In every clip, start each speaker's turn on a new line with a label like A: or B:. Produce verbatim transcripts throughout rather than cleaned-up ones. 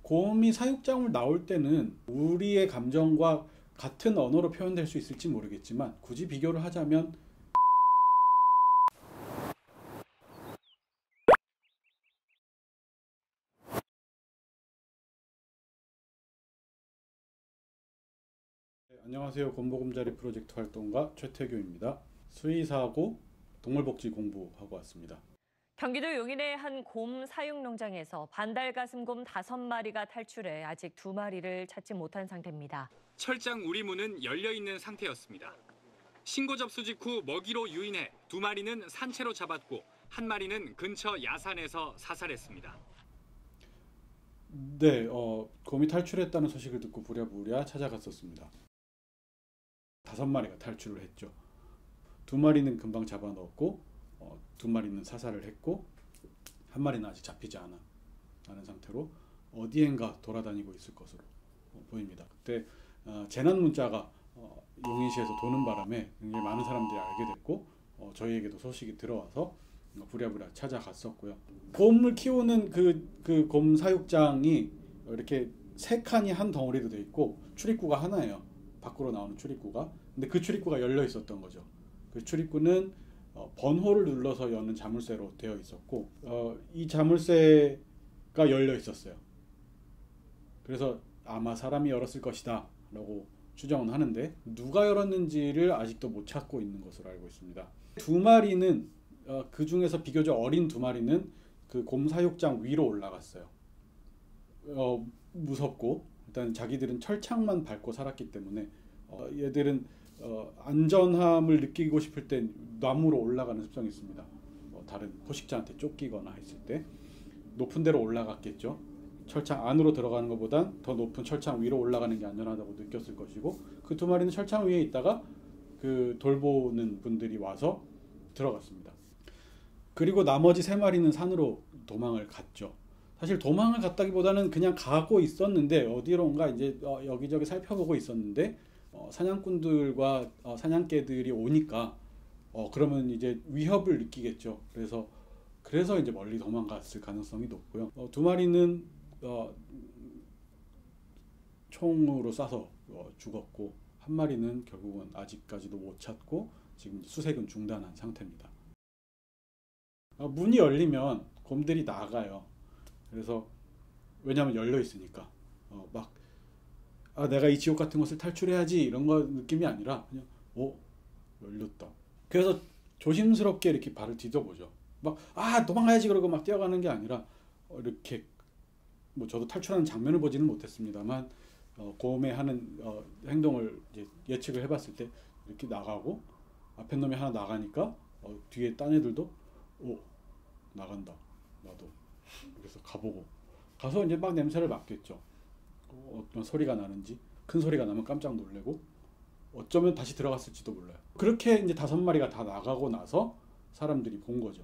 A: 곰이 사육장을 나올 때는 우리의 감정과 같은 언어로 표현될 수 있을지 모르겠지만 굳이 비교를 하자면 네, 안녕하세요. 곰보금자리 프로젝트 활동가 최태규입니다. 수의사하고 동물복지 공부하고 왔습니다.
B: 경기도 용인의 한 곰 사육 농장에서 반달가슴곰 다섯 마리가 탈출해 아직 두 마리를 찾지 못한 상태입니다.
C: 철장 우리문은 열려 있는 상태였습니다. 신고 접수 직후 먹이로 유인해 두 마리는 산채로 잡았고 한 마리는 근처 야산에서 사살했습니다.
A: 네, 어, 곰이 탈출했다는 소식을 듣고 부랴부랴 찾아갔었습니다. 다섯 마리가 탈출을 했죠. 두 마리는 금방 잡아넣었고 어, 두 마리는 사살을 했고 한 마리는 아직 잡히지 않아 하는 상태로 어디엔가 돌아다니고 있을 것으로 어, 보입니다. 그때 어, 재난 문자가 어, 용인시에서 도는 바람에 굉장히 많은 사람들이 알게 됐고 어, 저희에게도 소식이 들어와서 어, 부랴부랴 찾아갔었고요. 곰을 키우는 그, 그 곰 사육장이 이렇게 세 칸이 한 덩어리로 되어 있고 출입구가 하나예요. 밖으로 나오는 출입구가. 근데 그 출입구가 열려 있었던 거죠. 그 출입구는 어, 번호를 눌러서 여는 자물쇠로 되어 있었고 어, 이 자물쇠가 열려 있었어요. 그래서 아마 사람이 열었을 것이다 라고 추정은 하는데 누가 열었는지를 아직도 못 찾고 있는 것으로 알고 있습니다. 두 마리는 어, 그 중에서 비교적 어린 두 마리는 그 곰 사육장 위로 올라갔어요. 어, 무섭고 일단 자기들은 철창만 밟고 살았기 때문에 어, 얘들은 어, 안전함을 느끼고 싶을 때 나무로 올라가는 습성이 있습니다. 뭐 다른 포식자한테 쫓기거나 했을 때 높은 데로 올라갔겠죠. 철창 안으로 들어가는 것보단 더 높은 철창 위로 올라가는 게 안전하다고 느꼈을 것이고 그 두 마리는 철창 위에 있다가 그 돌보는 분들이 와서 들어갔습니다. 그리고 나머지 세 마리는 산으로 도망을 갔죠. 사실 도망을 갔다기보다는 그냥 가고 있었는데 어디론가 이제 어, 여기저기 살펴보고 있었는데 어, 사냥꾼들과 어, 사냥개들이 오니까 어, 그러면 이제 위협을 느끼겠죠. 그래서 그래서 이제 멀리 도망갔을 가능성이 높고요. 어, 두 마리는 어, 총으로 쏴서 어, 죽었고 한 마리는 결국은 아직까지도 못 찾고 지금 수색은 중단한 상태입니다. 어, 문이 열리면 곰들이 나가요. 그래서 왜냐하면 열려 있으니까 어, 막 아, 내가 이 지옥 같은 곳을 탈출해야지 이런 거 느낌이 아니라 그냥 오 열렸다. 그래서 조심스럽게 이렇게 발을 디뎌보죠. 막 아 도망가야지 그러고 막 뛰어가는 게 아니라 어, 이렇게 뭐 저도 탈출하는 장면을 보지는 못했습니다만 어, 곰의 하는 어, 행동을 이제 예측을 해봤을 때 이렇게 나가고 앞에 놈이 하나 나가니까 어, 뒤에 딴 애들도 오 나간다 나도 그래서 가보고 가서 이제 막 냄새를 맡겠죠. 어떤 소리가 나는지 큰 소리가 나면 깜짝 놀래고 어쩌면 다시 들어갔을지도 몰라요. 그렇게 이제 다섯 마리가 다 나가고 나서 사람들이 본 거죠.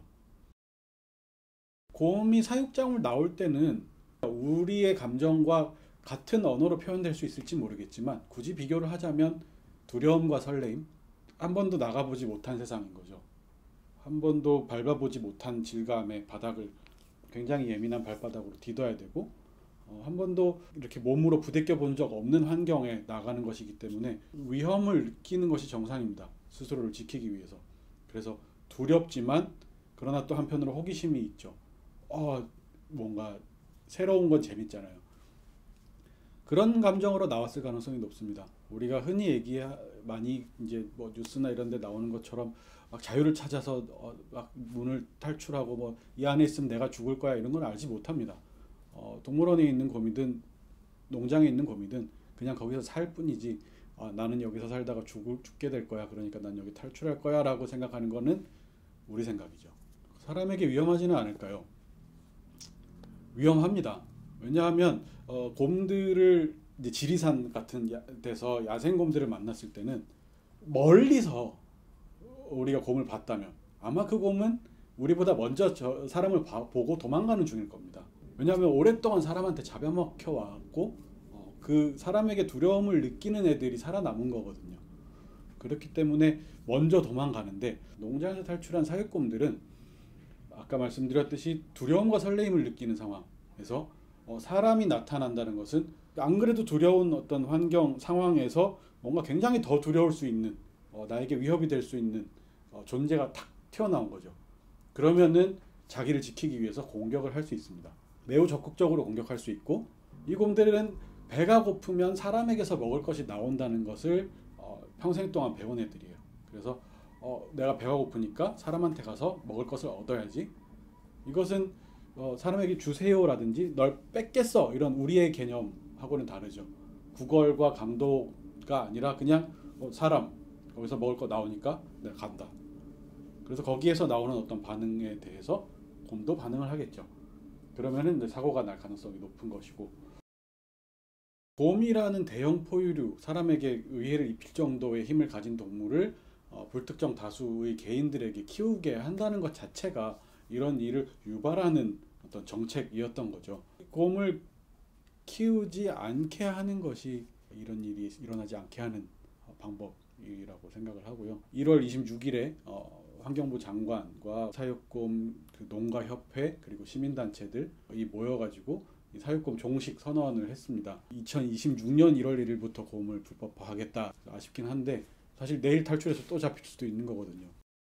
A: 곰이 사육장을 나올 때는 우리의 감정과 같은 언어로 표현될 수 있을지 모르겠지만 굳이 비교를 하자면 두려움과 설레임, 한 번도 나가보지 못한 세상인 거죠. 한 번도 밟아보지 못한 질감의 바닥을 굉장히 예민한 발바닥으로 디뎌야 되고 어, 한 번도 이렇게 몸으로 부대껴 본 적 없는 환경에 나가는 것이기 때문에 위험을 느끼는 것이 정상입니다. 스스로를 지키기 위해서. 그래서 두렵지만 그러나 또 한편으로 호기심이 있죠. 어, 뭔가 새로운 건 재밌잖아요. 그런 감정으로 나왔을 가능성이 높습니다. 우리가 흔히 얘기 많이 이제 뭐 뉴스나 이런 데 나오는 것처럼 막 자유를 찾아서 어, 막 문을 탈출하고 뭐 이 안에 있으면 내가 죽을 거야 이런 건 알지 못합니다. 어, 동물원에 있는 곰이든 농장에 있는 곰이든 그냥 거기서 살 뿐이지 아, 나는 여기서 살다가 죽을, 죽게 될 거야 그러니까 난 여기 탈출할 거야 라고 생각하는 거는 우리 생각이죠. 사람에게 위험하지는 않을까요? 위험합니다. 왜냐하면 어, 곰들을 이제 지리산 같은 야, 데서 야생곰들을 만났을 때는 멀리서 우리가 곰을 봤다면 아마 그 곰은 우리보다 먼저 저 사람을 봐, 보고 도망가는 중일 겁니다. 왜냐하면 오랫동안 사람한테 잡아먹혀 왔고 어, 그 사람에게 두려움을 느끼는 애들이 살아남은 거거든요. 그렇기 때문에 먼저 도망가는데 농장에서 탈출한 사육곰들은 아까 말씀드렸듯이 두려움과 설레임을 느끼는 상황에서 어, 사람이 나타난다는 것은 안 그래도 두려운 어떤 환경 상황에서 뭔가 굉장히 더 두려울 수 있는 어, 나에게 위협이 될 수 있는 어, 존재가 탁 튀어나온 거죠. 그러면은 자기를 지키기 위해서 공격을 할 수 있습니다. 매우 적극적으로 공격할 수 있고, 이 곰들은 배가 고프면 사람에게서 먹을 것이 나온다는 것을 어, 평생 동안 배운 애들이에요. 그래서 어, 내가 배가 고프니까 사람한테 가서 먹을 것을 얻어야지. 이것은 어, 사람에게 주세요라든지 널 뺏겠어 이런 우리의 개념하고는 다르죠. 구걸과 강도가 아니라 그냥 어, 사람 거기서 먹을 거 나오니까 내가 간다. 그래서 거기에서 나오는 어떤 반응에 대해서 곰도 반응을 하겠죠. 그러면은 이제 사고가 날 가능성이 높은 것이고, 곰이라는 대형 포유류, 사람에게 의해를 입힐 정도의 힘을 가진 동물을 어, 불특정 다수의 개인들에게 키우게 한다는 것 자체가 이런 일을 유발하는 어떤 정책이었던 거죠. 곰을 키우지 않게 하는 것이 이런 일이 일어나지 않게 하는 방법이라고 생각을 하고요. 일월 이십육일에 어, 환경부 장관과 사육곰 그 농가협회 그리고 시민단체들이 모여가지고 이 사육곰 종식 선언을 했습니다. 이천이십육년 일월 일일부터 곰을 불법화하겠다. 아쉽긴 한데 사실 내일 탈출해서 또 잡힐 수도 있는 거거든요.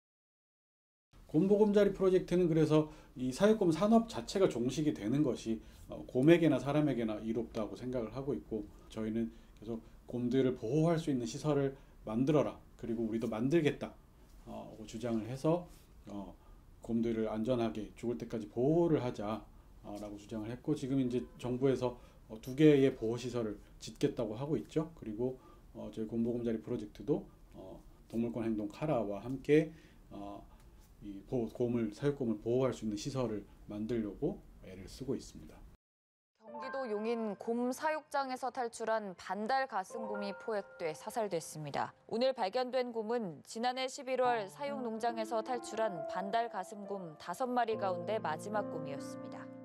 A: 곰보금자리 프로젝트는 그래서 이 사육곰 산업 자체가 종식이 되는 것이 곰에게나 사람에게나 이롭다고 생각을 하고 있고, 저희는 계속 곰들을 보호할 수 있는 시설을 만들어라, 그리고 우리도 만들겠다 어, 주장을 해서 어, 곰들을 안전하게 죽을 때까지 보호를 하자라고 주장을 했고, 지금 이제 정부에서 어, 두 개의 보호시설을 짓겠다고 하고 있죠. 그리고 어, 저희 곰보금자리 프로젝트도 어, 동물권 행동 카라와 함께 어, 이 보호, 곰을 사육곰을 보호할 수 있는 시설을 만들려고 애를 쓰고 있습니다.
D: 경기도 용인 곰 사육장에서 탈출한 반달 가슴곰이 포획돼 사살됐습니다. 오늘 발견된 곰은 지난해 십일월 사육 농장에서 탈출한 반달 가슴곰 다섯 마리 가운데 마지막 곰이었습니다.